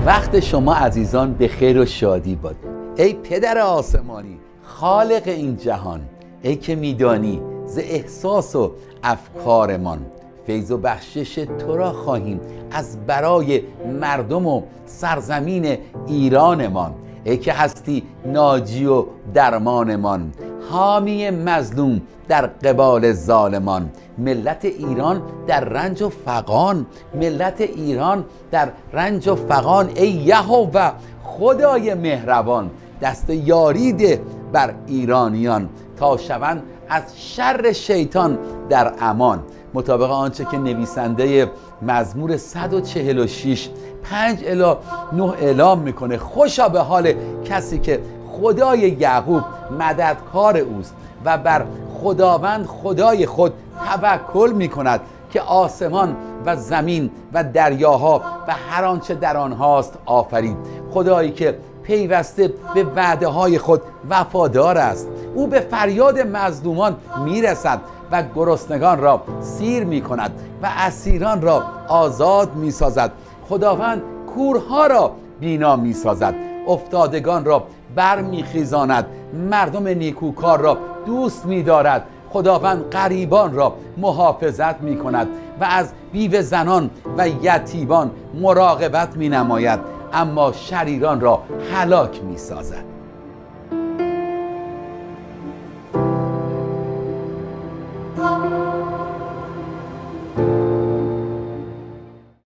وقت شما عزیزان به خیر و شادی باد. ای پدر آسمانی، خالق این جهان، ای که میدانی ز احساس و افکارمان، فیض و بخشش تو را خواهیم از برای مردم و سرزمین ایرانمان. ای که هستی ناجی و درمانمان، حامی مظلوم در قبال ظالمان. ملت ایران در رنج و فغان، ملت ایران در رنج و فغان. ای یهوه خدای مهربان، دست یاری ده بر ایرانیان، تا شوند از شر شیطان در امان. مطابق آنچه که نویسنده مزمور 146 5 الی 9 اعلام میکنه: خوشا به حال کسی که خدای یعقوب مددکار اوست و بر خداوند خدای خود توکل میکند، که آسمان و زمین و دریاها و هر آنچه در آنهاست آفرید. خدایی که پیوسته به وعده های خود وفادار است. او به فریاد مظلومان میرسد و گرسنگان را سیر میکند و اسیران را آزاد میسازد. خداوند کورها را بینا میسازد، افتادگان را برمیخیزاند، مردم نیکوکار را دوست می‌دارد. خداوند غریبان را محافظت می‌کند و از بیوه زنان و یتیمان مراقبت می‌نماید، اما شریران را هلاک می‌سازد.